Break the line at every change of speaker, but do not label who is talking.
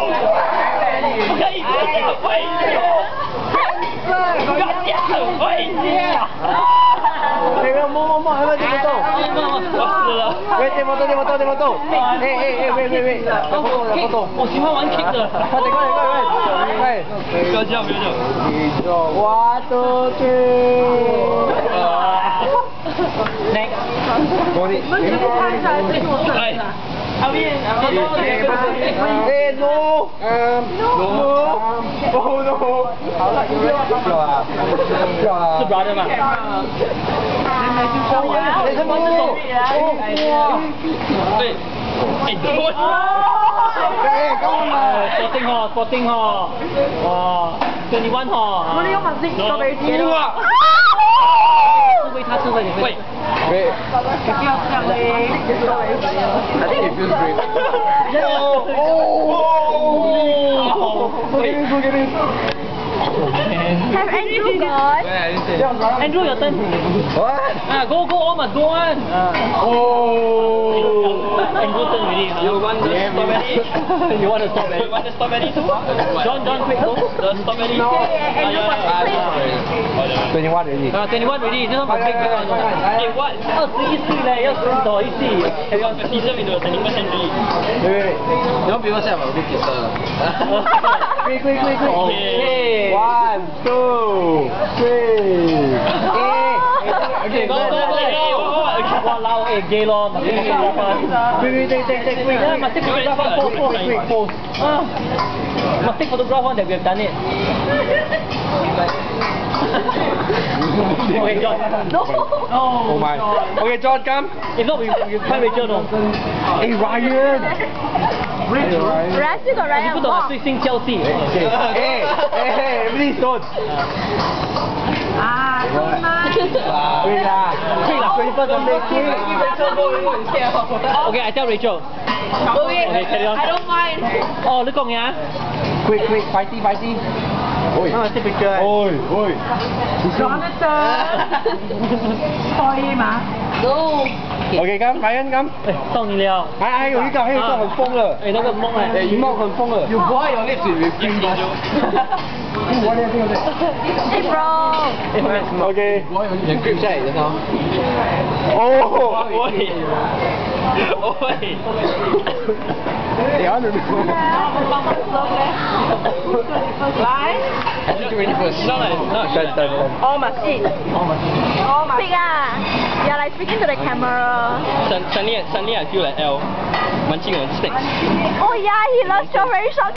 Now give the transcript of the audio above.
不可以，危险！危险！
那个摸，还没这么动。
我死了。
喂，这么动。喂，不动。
我喜欢玩 kick 的。
快点！
不要叫。
One, two, three.
Next. 来。阿边。
No. No.
是 brother 吗？
你什么手？
对。sporting 哦，哇，21哦。
我哋有文字個俾錢喎。
是喂他吃的，你会？
喂。
不要这样嘞。
I think it feels great. Get in.
Have Andrew gone?
Andrew your turn.
What?
Go on, must go on. Andrew turn already. You want the strawberry? You want the strawberry? You want the strawberry too? John, quick go. The strawberry.
No. Andrew must
21 already.
21 already. This one must big one. Hey, what? 21岁嘞，要死多一岁。Everyone 50 into 20% already.
Wait.
You want people say I'm a good kisser?
Quick.
Okay.
1, 2, 3. Okay, go.
Walao, gay lor. Must take photograph.
Quick.
Must take photograph. Pose. Must take photograph one that we have done it. Okay, John.
No.
Oh my. Okay, John, come.
If not, we find Rachel no.
Hey, Ryan.
Rest got
你
Ryan
不懂啊，最新交际。
Hey, please don't.
啊，对吗？
对啦，20
Okay, I tell Rachel. Okay, carry on.
I don't mind.
哦，你講嘢啊？
Quick, fighty. Oi.
Take picture.
Oi.
Jonathan. 可以嗎？ No.
Okay, come, Ryan, come.
到你了。
还有一个很疯了。
哎，那个梦哎。
一梦很疯了。
You boil your lips with cream bun.
Hey bro.
Okay.
You cream 下来的时候。
哦。
喂。
你要怎么？
來。
还是 ready first?
上来，
等。
All must eat. All must. Speak 啊 You're like speaking to the camera.
Suddenly I feel like L. Munching on sticks.
Oh yeah, he loves strawberry shortcake.